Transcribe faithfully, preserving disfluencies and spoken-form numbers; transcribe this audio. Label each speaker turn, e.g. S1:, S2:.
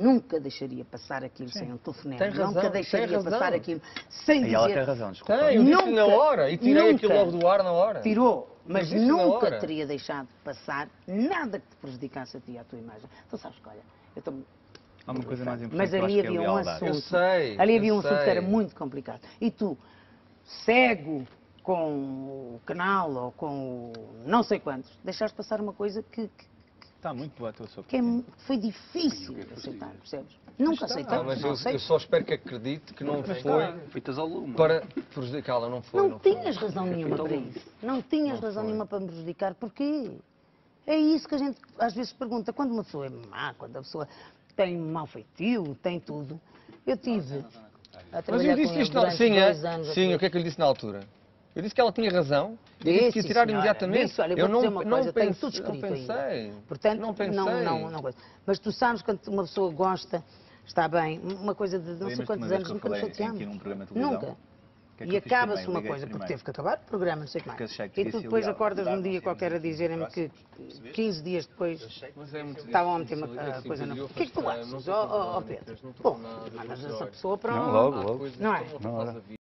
S1: nunca deixaria passar aquilo
S2: Sim.
S1: sem um telefonema.
S3: Tem razão,
S1: Nunca deixaria
S3: tem razão.
S1: passar aquilo sem
S2: E
S1: dizer...
S2: ela tem razão, desculpa.
S3: Tem, eu disse
S1: Nunca,
S3: na hora e tirei
S1: nunca
S3: aquilo logo do ar na hora.
S1: Tirou, mas
S3: disse na
S1: nunca
S3: hora.
S1: teria deixado passar nada que te prejudicasse a ti e à tua imagem. Tu sabes que, olha, eu estou...
S2: Há uma coisa mais importante
S1: Mas
S2: que eu
S1: ali
S2: acho que é a
S1: havia um
S2: lealdade.
S1: assunto.
S3: Eu sei,
S1: Ali havia
S3: eu
S1: um assunto que
S3: sei.
S1: era muito complicado. E tu, cego com o canal ou com o não sei quantos, deixaste passar uma coisa que, que,
S2: Está muito boa a tua sopa.
S1: que é, foi difícil de aceitar, percebes? Nunca
S3: Ah,
S1: aceitamos,
S3: mas
S1: não
S3: eu,
S1: aceito.
S3: eu só espero que acredite que não foi
S4: Fitas ao lume.
S3: para prejudicá-la, não foi.
S1: Não,
S3: Não foi.
S1: tinhas razão nenhuma para isso. Não tinhas razão nenhuma para me prejudicar. Porquê? É isso que a gente às vezes pergunta. Quando uma pessoa é má, quando a pessoa tem mau feitio, tem tudo. Eu tive a
S3: Mas
S1: trabalhar
S3: eu disse
S1: com ele
S3: isto na
S1: durante
S3: sim,
S1: dois
S3: é?
S1: anos.
S3: Sim,
S1: aqui.
S3: o que é que eu lhe disse na altura? Eu disse que ela tinha razão e disse
S1: Disse,
S3: que ia tirar
S1: senhora,
S3: imediatamente.
S1: disse, olha, eu
S3: eu
S1: vou
S3: não,
S1: dizer uma
S3: não
S1: coisa, tenho
S3: pense-
S1: tudo escrito
S3: não pensei.
S1: ainda. Portanto,
S3: não pensei.
S1: não, não, não coisa. Mas tu sabes quando uma pessoa gosta, está bem, uma coisa de não sei
S2: Lembras-te
S1: quantos
S2: uma vez
S1: anos
S2: que eu
S1: nunca nos
S2: falei em
S1: chateamos.
S2: que ir num programa de televisão?
S1: Nunca.
S2: O que é que
S1: E
S2: eu fiz
S1: acaba-se
S2: primeiro?
S1: uma
S2: Liguei
S1: coisa, porque
S2: primeiro.
S1: teve que acabar o programa, não sei o que
S2: Porque
S1: mais.
S2: achei que
S1: E
S2: devia
S1: tu
S2: ser
S1: depois
S2: leal.
S1: acordas num
S2: Não
S1: dia
S2: ser
S1: qualquer a
S2: muito
S1: dizerem-me que
S2: próximos,
S1: quinze dias depois
S3: Mas é muito
S1: estavam a
S3: difícil,
S1: meter uma
S3: é
S1: a
S3: assim,
S1: coisa na...
S3: eu
S1: O que é que tu
S3: faço,
S1: achas,
S3: não
S1: ó
S3: estou
S1: ó, ó,
S3: com
S1: Pedro?
S3: nada, não estou
S1: Pô,
S3: com nada,
S1: mandas
S3: mas
S1: essa
S3: olha,
S1: pessoa para
S2: Não,
S1: um...
S2: logo,
S3: há
S2: logo.
S3: coisas
S1: Não é?
S3: que
S2: Não,
S3: faz
S2: era.
S3: a vida.